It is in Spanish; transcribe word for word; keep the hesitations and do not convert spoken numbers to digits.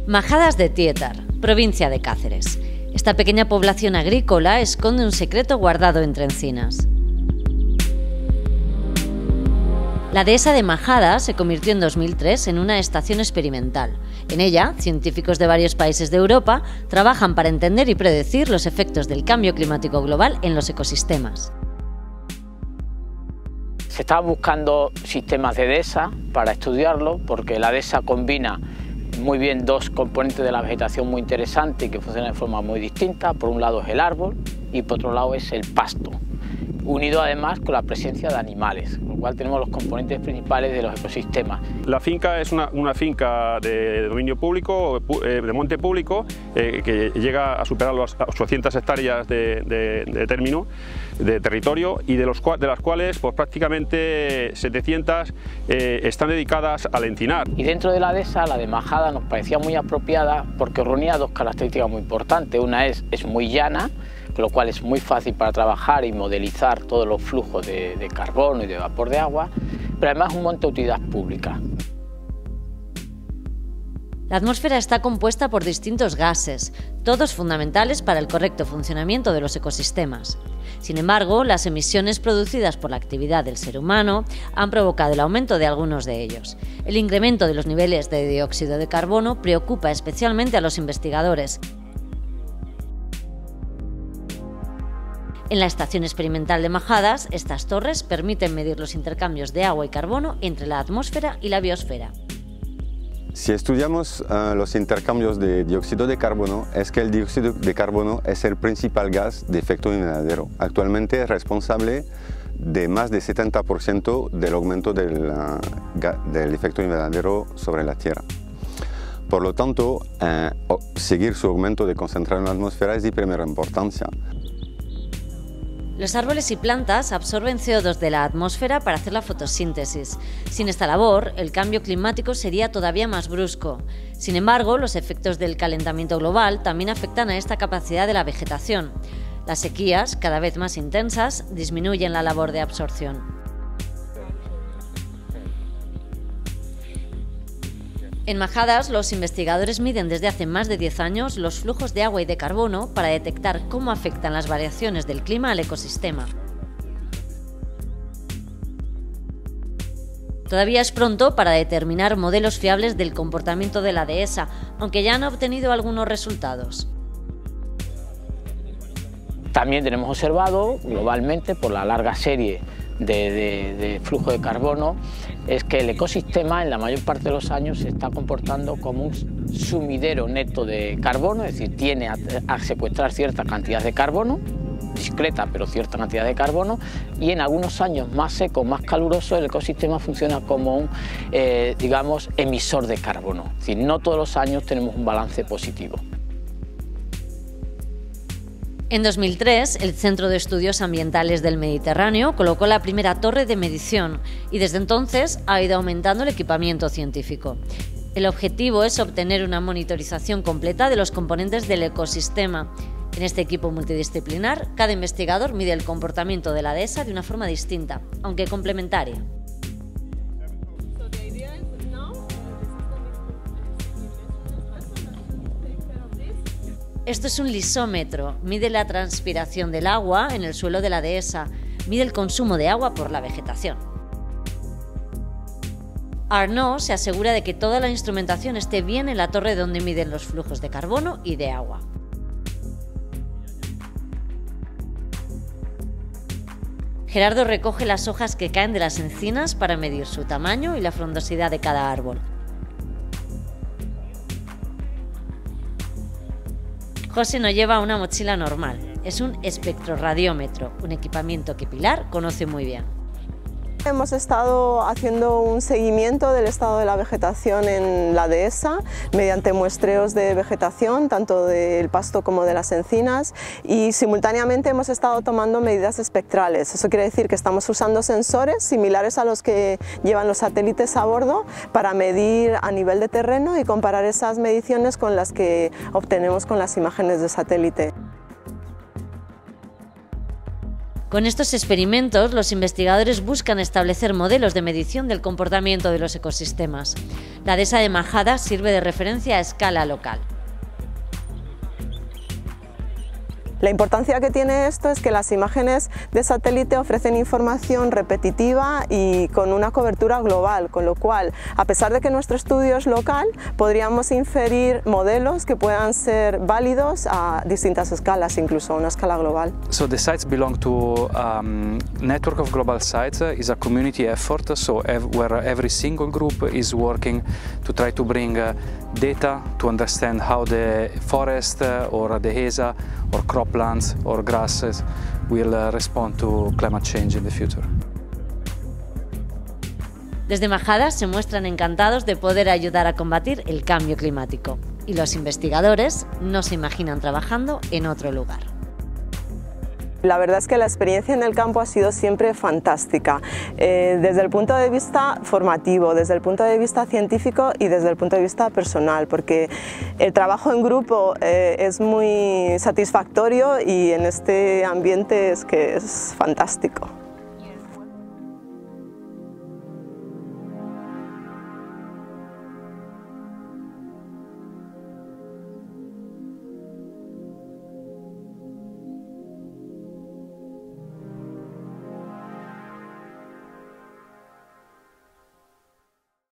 Majadas de Tietar, provincia de Cáceres. Esta pequeña población agrícola esconde un secreto guardado entre encinas. La dehesa de Majadas se convirtió en dos mil tres en una estación experimental. En ella, científicos de varios países de Europa trabajan para entender y predecir los efectos del cambio climático global en los ecosistemas. Se estaban buscando sistemas de dehesa para estudiarlo, porque la dehesa combina muy bien dos componentes de la vegetación muy interesantes y que funcionan de forma muy distinta. Por un lado es el árbol y por otro lado es el pasto, unido además con la presencia de animales, con lo cual tenemos los componentes principales de los ecosistemas. La finca es una, una finca de dominio público, de monte público, eh, que llega a superar las ochocientas hectáreas de, de, de término, de territorio, y de, los, de las cuales pues, prácticamente setecientas eh, están dedicadas al encinar. Y dentro de la dehesa, la de Majada nos parecía muy apropiada porque reunía dos características muy importantes. Una es, es muy llana, con lo cual es muy fácil para trabajar y modelizar todos los flujos de, de carbono y de vapor de agua, pero además es un monte de utilidad pública. La atmósfera está compuesta por distintos gases, todos fundamentales para el correcto funcionamiento de los ecosistemas. Sin embargo, las emisiones producidas por la actividad del ser humano han provocado el aumento de algunos de ellos. El incremento de los niveles de dióxido de carbono preocupa especialmente a los investigadores. En la estación experimental de Majadas, estas torres permiten medir los intercambios de agua y carbono entre la atmósfera y la biosfera. Si estudiamos uh, los intercambios de dióxido de carbono, es que el dióxido de carbono es el principal gas de efecto invernadero. Actualmente es responsable de más del setenta por ciento del aumento del, uh, del efecto invernadero sobre la Tierra. Por lo tanto, uh, seguir su aumento de concentración en la atmósfera es de primera importancia. Los árboles y plantas absorben C O dos de la atmósfera para hacer la fotosíntesis. Sin esta labor, el cambio climático sería todavía más brusco. Sin embargo, los efectos del calentamiento global también afectan a esta capacidad de la vegetación. Las sequías, cada vez más intensas, disminuyen la labor de absorción. En Majadas, los investigadores miden desde hace más de diez años los flujos de agua y de carbono para detectar cómo afectan las variaciones del clima al ecosistema. Todavía es pronto para determinar modelos fiables del comportamiento de la dehesa, aunque ya han obtenido algunos resultados. También tenemos observado globalmente, por la larga serie de, de, de flujo de carbono, es que el ecosistema en la mayor parte de los años se está comportando como un sumidero neto de carbono, es decir, tiene a, a secuestrar cierta cantidad de carbono, discreta pero cierta cantidad de carbono, y en algunos años más secos, más calurosos, el ecosistema funciona como un, eh, digamos, emisor de carbono, es decir, no todos los años tenemos un balance positivo. En dos mil tres, el Centro de Estudios Ambientales del Mediterráneo colocó la primera torre de medición y desde entonces ha ido aumentando el equipamiento científico. El objetivo es obtener una monitorización completa de los componentes del ecosistema. En este equipo multidisciplinar, cada investigador mide el comportamiento de la dehesa de una forma distinta, aunque complementaria. Esto es un lisómetro, mide la transpiración del agua en el suelo de la dehesa, mide el consumo de agua por la vegetación. Arnaud se asegura de que toda la instrumentación esté bien en la torre donde miden los flujos de carbono y de agua. Gerardo recoge las hojas que caen de las encinas para medir su tamaño y la frondosidad de cada árbol. José no lleva una mochila normal, es un espectroradiómetro, un equipamiento que Pilar conoce muy bien. Hemos estado haciendo un seguimiento del estado de la vegetación en la dehesa mediante muestreos de vegetación, tanto del pasto como de las encinas, y simultáneamente hemos estado tomando medidas espectrales. Eso quiere decir que estamos usando sensores similares a los que llevan los satélites a bordo para medir a nivel de terreno y comparar esas mediciones con las que obtenemos con las imágenes de satélite. Con estos experimentos, los investigadores buscan establecer modelos de medición del comportamiento de los ecosistemas. La dehesa de Majada sirve de referencia a escala local. La importancia que tiene esto es que las imágenes de satélite ofrecen información repetitiva y con una cobertura global, con lo cual, a pesar de que nuestro estudio es local, podríamos inferir modelos que puedan ser válidos a distintas escalas, incluso a una escala global. So the sites belong to a um, network of global sites. Uh, is a community effort, so ev where every single group is working to try to bring uh, data to understand how the forest uh, or the dehesa or croplands or grasses will uh, respond to climate change in the future. Desde Majada se muestran encantados de poder ayudar a combatir el cambio climático y los investigadores no se imaginan trabajando en otro lugar. La verdad es que la experiencia en el campo ha sido siempre fantástica, eh, desde el punto de vista formativo, desde el punto de vista científico y desde el punto de vista personal, porque el trabajo en grupo eh, es muy satisfactorio y en este ambiente es que es fantástico.